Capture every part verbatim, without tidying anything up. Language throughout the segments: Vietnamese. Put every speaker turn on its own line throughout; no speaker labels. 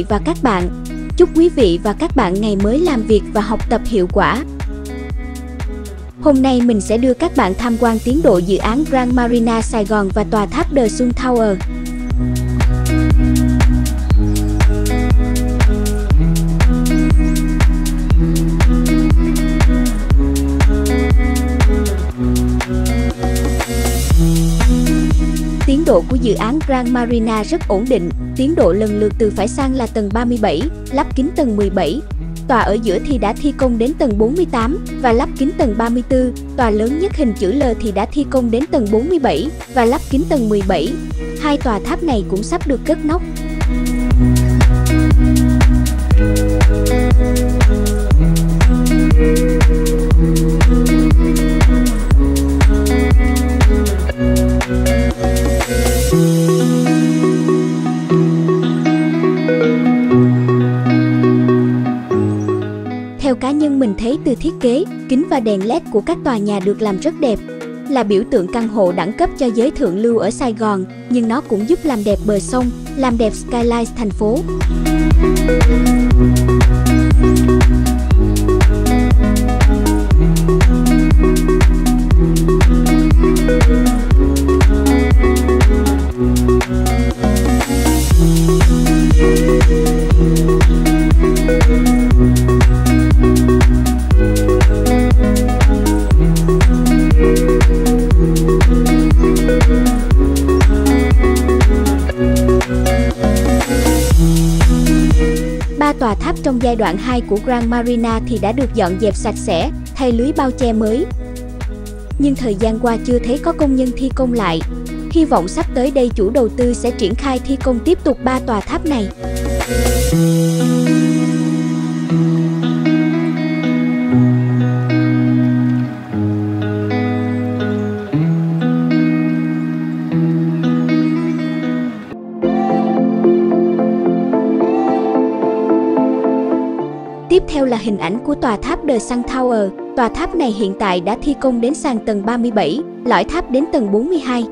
vị và các bạn. Chúc quý vị và các bạn ngày mới làm việc và học tập hiệu quả. Hôm nay mình sẽ đưa các bạn tham quan tiến độ dự án Grand Marina Sài Gòn và tòa tháp The Sun Tower. Tiến độ của dự án Grand Marina rất ổn định, tiến độ lần lượt từ phải sang là tầng ba mươi bảy, lắp kính tầng mười bảy, tòa ở giữa thì đã thi công đến tầng bốn mươi tám và lắp kính tầng ba mươi tư, tòa lớn nhất hình chữ L thì đã thi công đến tầng bốn mươi bảy và lắp kính tầng mười bảy. Hai tòa tháp này cũng sắp được cất nóc. Theo cá nhân mình thấy từ thiết kế, kính và đèn led của các tòa nhà được làm rất đẹp, là biểu tượng căn hộ đẳng cấp cho giới thượng lưu ở Sài Gòn, nhưng nó cũng giúp làm đẹp bờ sông, làm đẹp skyline thành phố. Ba tòa tháp trong giai đoạn hai của Grand Marina thì đã được dọn dẹp sạch sẽ, thay lưới bao che mới. Nhưng thời gian qua chưa thấy có công nhân thi công lại. Hy vọng sắp tới đây chủ đầu tư sẽ triển khai thi công tiếp tục ba tòa tháp này. Tiếp theo là hình ảnh của tòa tháp The Sun Tower. Tòa tháp này hiện tại đã thi công đến sàn tầng ba mươi bảy, lõi tháp đến tầng bốn mươi hai.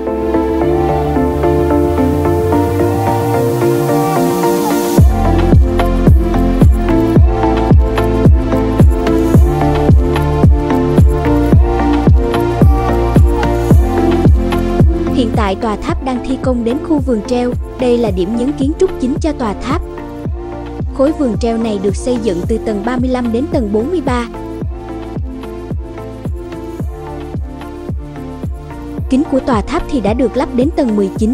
Hiện tại tòa tháp đang thi công đến khu vườn treo. Đây là điểm nhấn kiến trúc chính cho tòa tháp. Khối vườn treo này được xây dựng từ tầng ba mươi lăm đến tầng bốn mươi ba. Kính của tòa tháp thì đã được lắp đến tầng mười chín.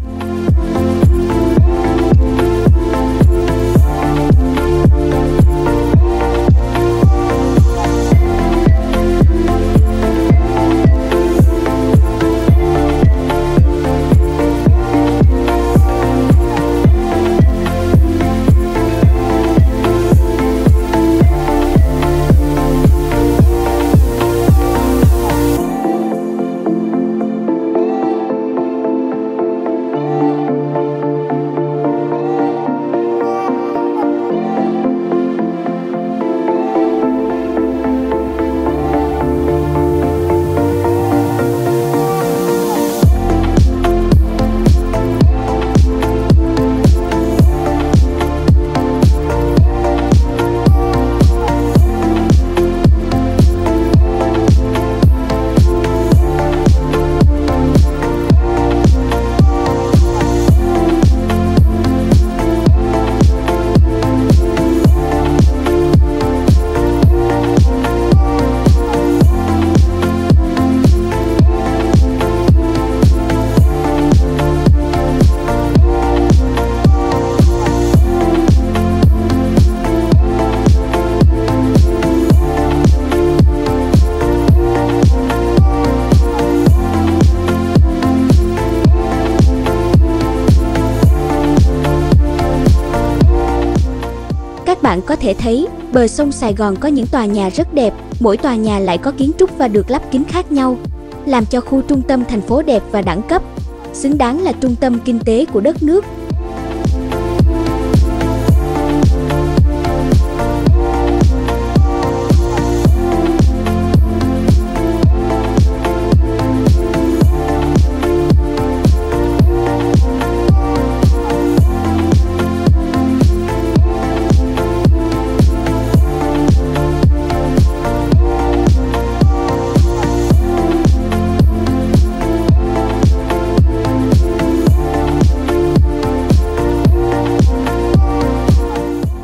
Các bạn có thể thấy, bờ sông Sài Gòn có những tòa nhà rất đẹp, mỗi tòa nhà lại có kiến trúc và được lắp kính khác nhau, làm cho khu trung tâm thành phố đẹp và đẳng cấp, xứng đáng là trung tâm kinh tế của đất nước.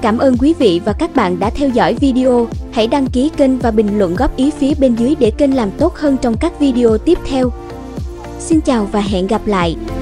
Cảm ơn quý vị và các bạn đã theo dõi video. Hãy đăng ký kênh và bình luận góp ý phía bên dưới để kênh làm tốt hơn trong các video tiếp theo. Xin chào và hẹn gặp lại!